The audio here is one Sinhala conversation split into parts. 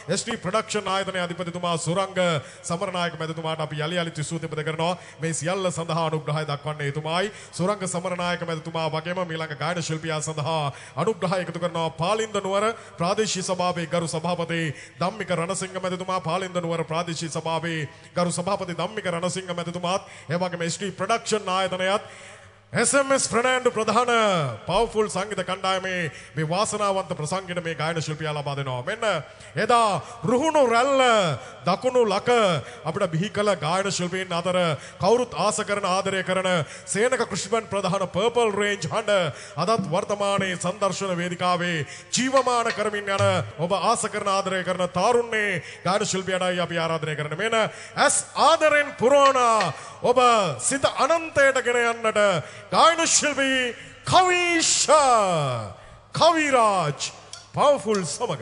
SD ප්‍රොඩක්ෂන් ආයතනයේ අධිපතිතුමා සුරංග සමරනායක මැතිතුමාට අපි යලි යලිත් ස්තුතිපද කරනවා. මේ සියල්ල සඳහා අනුග්‍රහය දක්වන්නේ එතුමායි. සුරංග සමරනායක මැතිතුමා වගේම ඊළඟ ගායන ශිල්පියා සඳහා අනුග්‍රහය එකතු කරනවා පාලින්ද නුවර ප්‍රාදේශීය සභාවේ ගරු සභාපති ධම්මික රණසිංහ මැතිතුමා. පාලින්ද නුවර ප්‍රාදේශීය සභාවේ ගරු සභාපති ධම්මික රණසිංහ මැතිතුමාත් ඒ වගේම SD ප්‍රොඩක්ෂන් ආයතනයත් SMS ප්‍රනාන්දු ප්‍රධාන පවර්ෆුල් සංගීත කණ්ඩායමේ මේ වාසනාවන්ත ප්‍රසංගයට මේ ගායන ශිල්පියා ලබා දෙනවා. මෙන්න එදා රුහුණු රැල්ල දකුණු ලක අපිට බිහි කළ ගායන ශිල්පීන් අතර කවුරුත් ආස කරන ආදරය කරන සේනක කෘෂිබන් ප්‍රධාන පර්පල් රේන්ජ් හඬ අදත් වර්තමානයේ සංදර්ශන වේදිකාවේ ජීවමාන කරමින් යන ඔබ ආස කරන ආදරය කරන තාරුණ්‍යයේ ගායන ශිල්පියාටයි අපි ආරාධනය කරන්නේ. මෙන්න ඇස් ආදරෙන් පුරවන ඔබ සිත අනන්තයට ගෙන යන්නට ගායන ශිල්පී කවිෂා කවිරාජ් පවර්ෆුල් සමග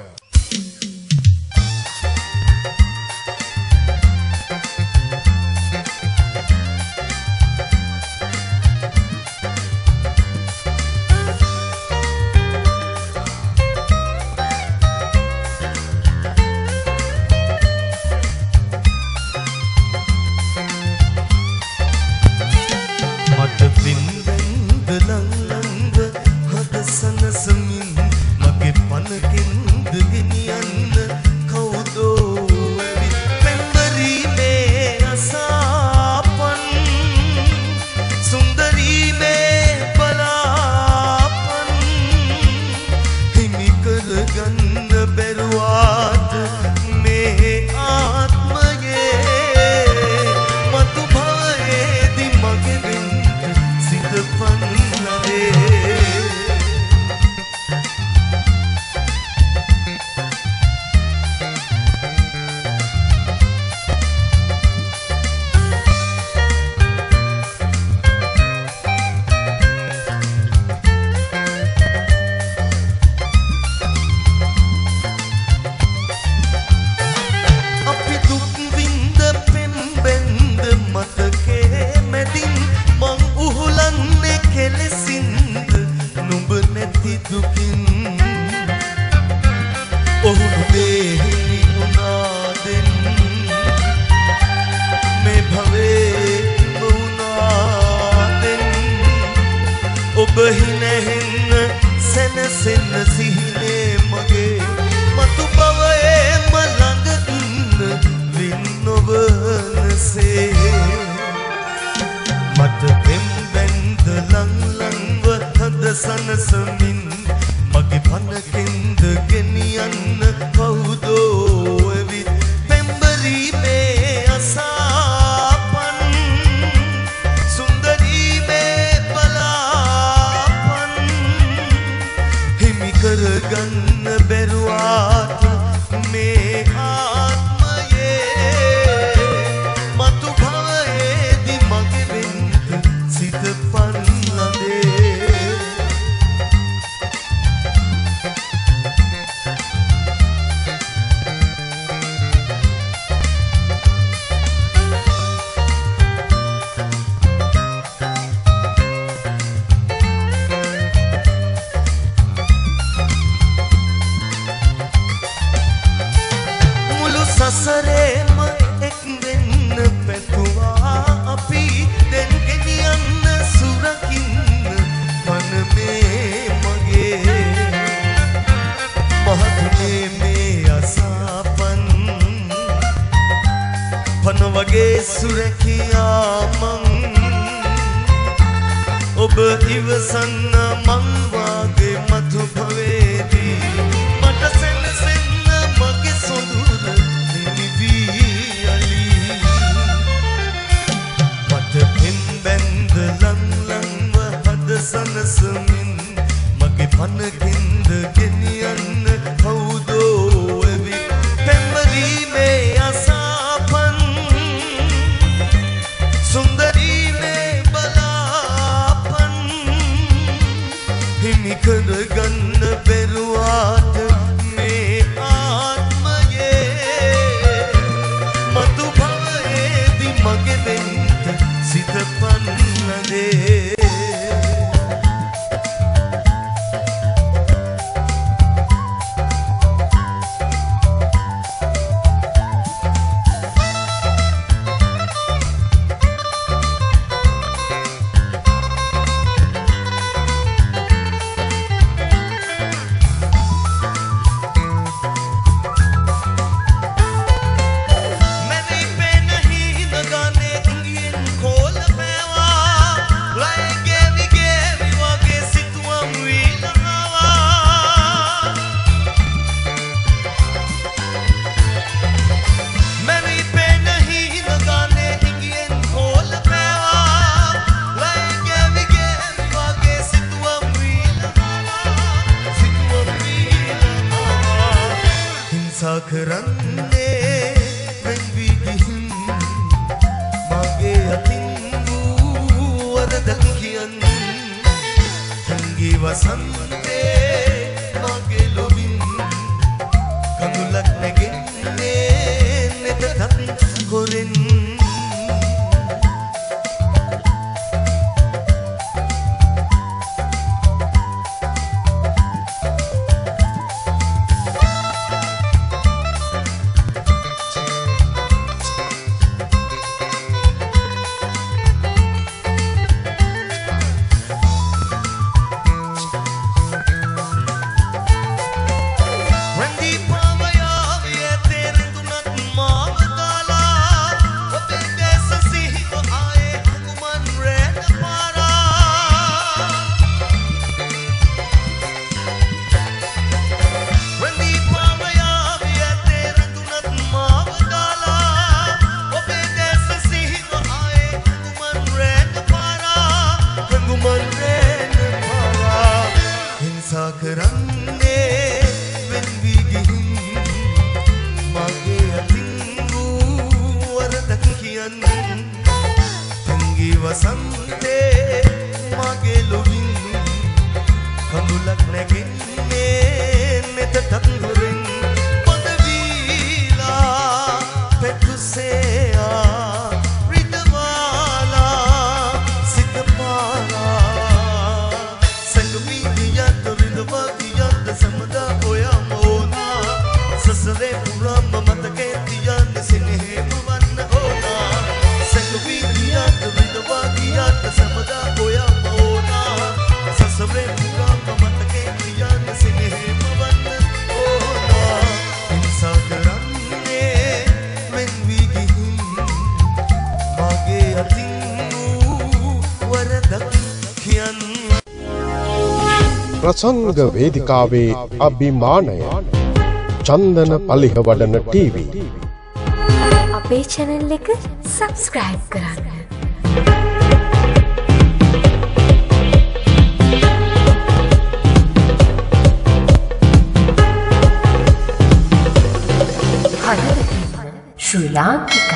කරන්නේ වෙන් වී ගිහින් මගේ අතින් වූ වරදක් කියන්නේ සංගී වසන්තේ මගේ ලොවින් කඳුලක් නැගෙන්නේ නෙතත් හොරෙන් ප්‍රසංග වේදිකාවේ අභිමානය චන්දන පලිහ වඩන ටීවී අපේ channel එක subscribe කරන්න. ශ්‍රී ලාංකික